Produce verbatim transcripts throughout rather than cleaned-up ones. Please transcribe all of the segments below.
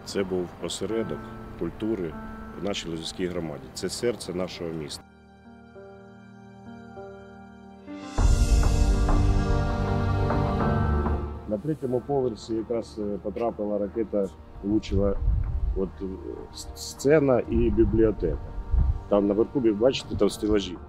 Це був осередок культури в нашій Лозівській громаді. Це серце нашого міста. На третьому поверсі якраз потрапила ракета, влучила от сцена і бібліотека. Там наверху, бачите, там стелажі.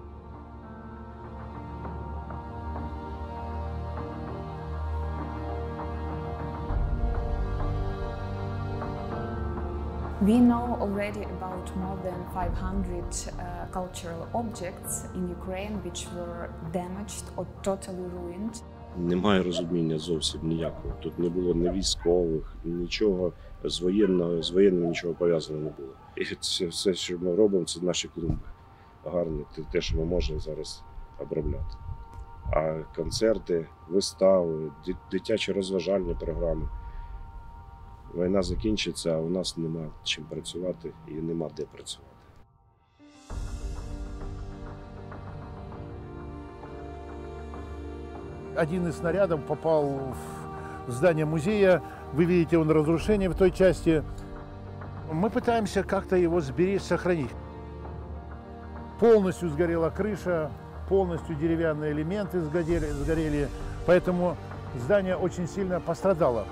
We know already about more than five hundred uh, cultural objects in Ukraine which were damaged or totally ruined. Немає розуміння зовсім ніякого. Тут не було ні військових, нічого з воєнного, з воєнним нічого пов'язано не було. І це все, що ми робимо, це наші клумби. Гарні, те, що ми можемо зараз обробляти. А концерти, вистави, дитячі розважальні програми. Війна закінчиться, а у нас нема чим працювати і нема де працювати. Один из снарядов попал в здание музея. Вы видите, он разрушение в той части. Мы пытаемся как-то его сберечь, сохранить. Полностью сгорела крыша, полностью деревянные элементы сгорели, сгорели. Поэтому здание очень сильно пострадало.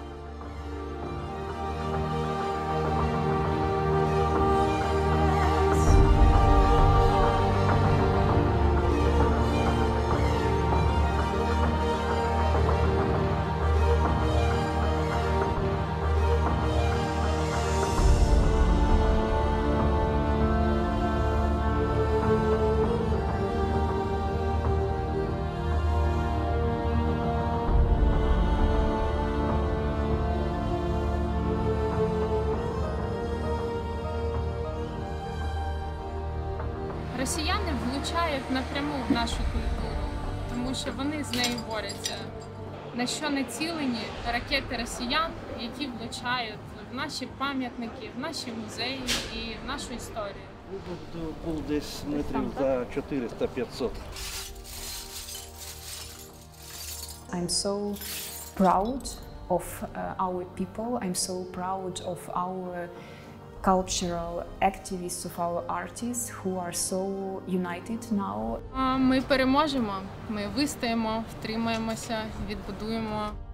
Росіяни влучають напряму в нашу культуру, тому що вони з нею борються. На що націлені ракети росіян, які влучають в наші пам'ятники, в наші музеї і в нашу історію. Був десь метрів за чотириста-п'ятсот. I'm so proud of uh, our people. I'm so proud of our cultural activists, of our artists who are so united now. Ми переможемо, ми вистоїмо, втримаємося, відбудуємо.